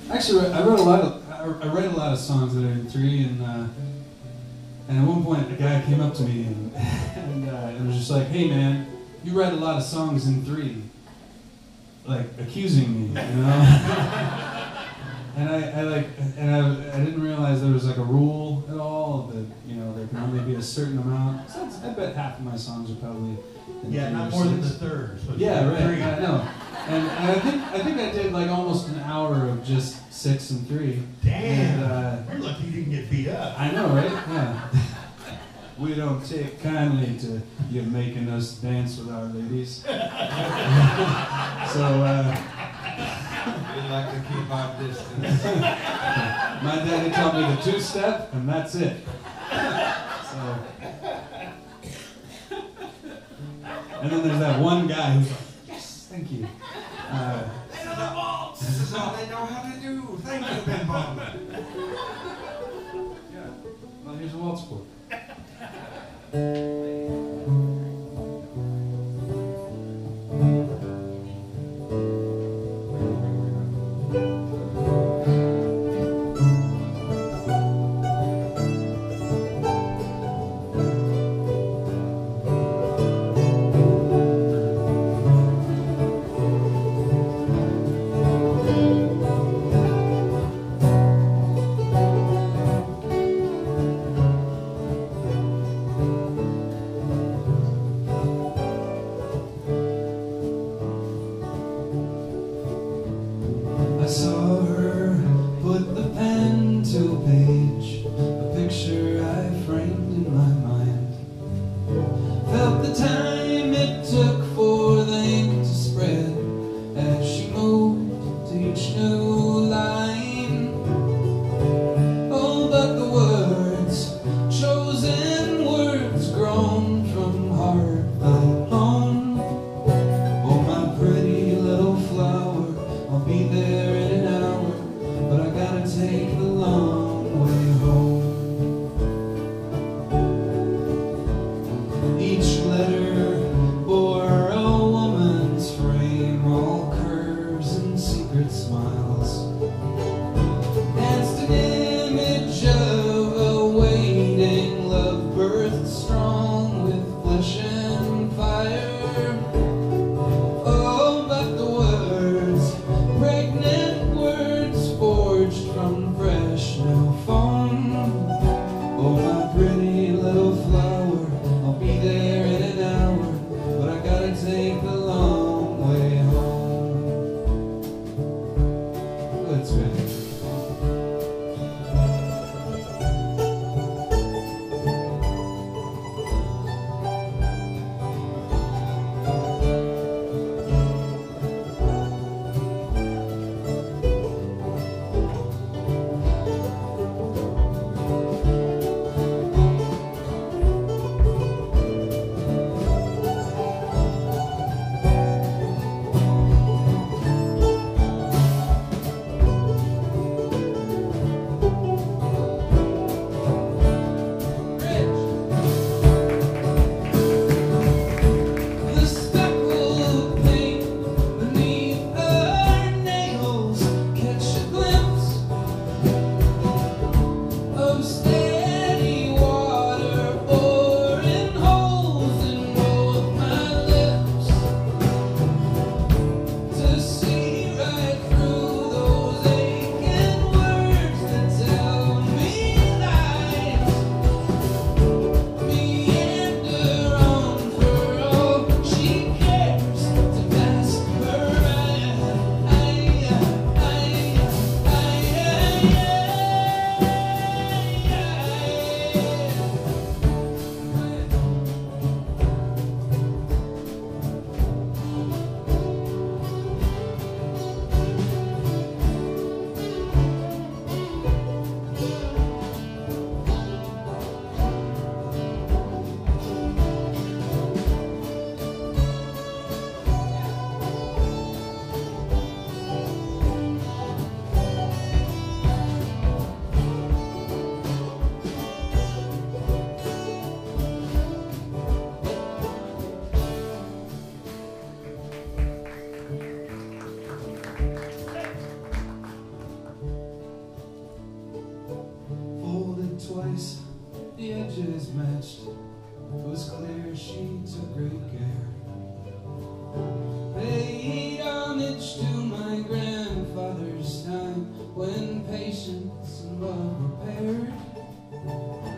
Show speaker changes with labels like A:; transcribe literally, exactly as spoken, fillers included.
A: Actually, I wrote a lot of I I write a lot of songs that are in three, and uh, and at one point a guy came up to me and and, uh, and was just like, "Hey man, you write a lot of songs in three," like accusing me, you know. And I, I like, and I, I didn't realize there was like a rule at all that, you know, there can only be a certain amount. So that's, I bet half of my songs are probably in
B: yeah,
A: three
B: not
A: or
B: more
A: six.
B: than the third. But
A: Yeah, right.
B: three.
A: I know. And, and I think I think I did like almost an hour of just six and three.
B: Damn.
A: And, uh,
B: You're lucky you didn't get beat up.
A: I know, right? Yeah. We don't take kindly to you making us dance with our ladies. So. Uh,
C: We like to keep our distance.
A: My daddy taught me the two-step, and that's it. So, and then there's that one guy who's like, "Yes, thank you." Uh,
C: They know the waltz. This is all they know how to do. Thank you, Ben Baldwin.
A: yeah. Well, here's a waltz for you. I saw her put the pen to a page, a picture I framed in my mind. Felt the time it took for the ink to spread as she moved to each new line. Oh, but the words, chosen words grown from heart alone. Oh, my pretty little flower, I'll be there in an hour, but I gotta take the long way home. Each letter bore a woman's frame, all curves and secret smiles. Danced an image of a waiting love, birthed strong with flesh and fire. Oh, but the words, pregnant words forged from fresh new foam. Oh, my pretty little flower, I'll be there in an hour, but I gotta take the long way home. That's good. great care. Paid homage to my grandfather's time when patience and love were paired.